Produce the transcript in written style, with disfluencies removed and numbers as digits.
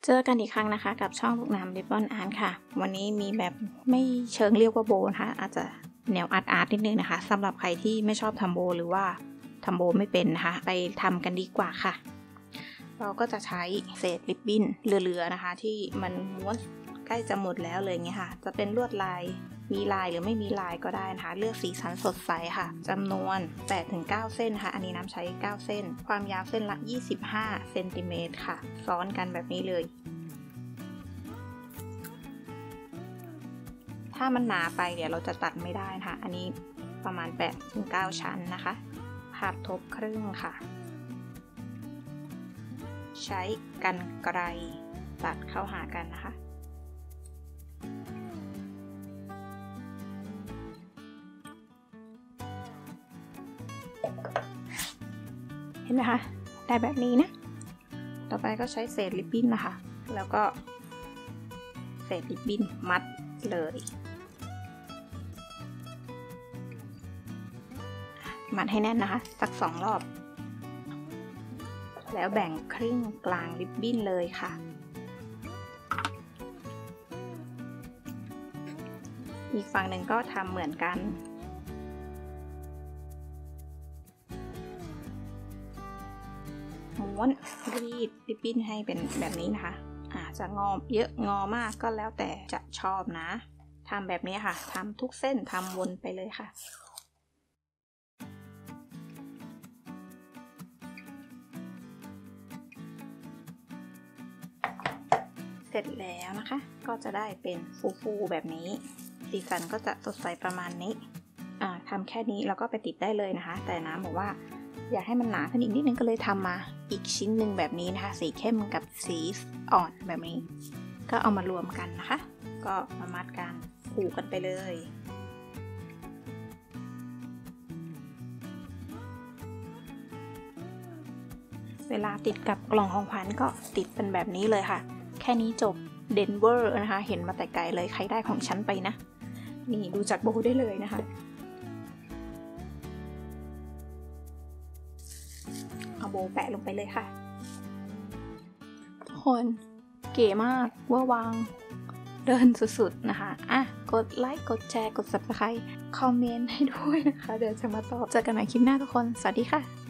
เจอกันอีกครั้งนะคะกับช่องลูกน้ำริบบอนอาร์ตค่ะวันนี้มีแบบไม่เชิงเรียกว่าโบนะคะอาจจะแนวอาร์ตนิดนึงนะคะสำหรับใครที่ไม่ชอบทำโบหรือว่าทำโบไม่เป็นนะคะไปทำกันดีกว่าค่ะเราก็จะใช้เศษริบบิ้นเหลือๆนะคะที่มันม้วนใกล้จะหมดแล้วเลยเงี้ยค่ะจะเป็นลวดลายมีลายหรือไม่มีลายก็ได้นะคะเลือกสีสันสดใสค่ะจำนวน 8-9 เส้นค่ะอันนี้น้ำใช้9เส้นความยาวเส้นละ25เซนติเมตรค่ะซ้อนกันแบบนี้เลยถ้ามันหนาไปเดี๋ยวเราจะตัดไม่ได้นะคะอันนี้ประมาณ 8-9 ชั้นนะคะผ่าทบครึ่งค่ะใช้กรรไกรตัดเข้าหากันนะคะเห็นไหมคะได้แบบนี้นะต่อไปก็ใช้เศษริบบิ้นนะคะแล้วก็เศษริบบิ้นมัดเลยมัดให้แน่นนะคะสัก2 รอบแล้วแบ่งครึ่งกลางริบบิ้นเลยค่ะอีกฝั่งหนึ่งก็ทำเหมือนกันม้วนรีดริบบิ้นให้เป็นแบบนี้นะคะจะงอเยอะงอมากก็แล้วแต่จะชอบนะทำแบบนี้ค่ะทำทุกเส้นทำวนไปเลยค่ะเสร็จแล้วนะคะก็จะได้เป็นฟูๆแบบนี้สีสันก็จะสดใสประมาณนี้ทำแค่นี้แล้วก็ไปติดได้เลยนะคะแต่น้ำบอกว่าอยากให้มันหนาขึ้นอีกนิดนึงก็เลยทำมาอีกชิ้นหนึ่งแบบนี้นะคะสีเข้มกับสีอ่อนแบบนี้ก็เอามารวมกันนะคะก็มามัดกันผูกกันไปเลยเวลาติดกับกล่องของขวัญก็ติดเป็นแบบนี้เลยค่ะแค่นี้จบเดนเวอร์นะคะเห็นมาแต่ไกลเลยใครได้ของฉันไปนะนี่ดูจากโบได้เลยนะคะเอาโบแปะลงไปเลยค่ะทุกคนเก๋มากเวอร์วังเดินสุดๆนะคะกดไลค์กดแชร์กด Subscribe คอมเมนต์ให้ด้วยนะคะเดี๋ยวจะมาตอบเจอกันใหม่คลิปหน้าทุกคนสวัสดีค่ะ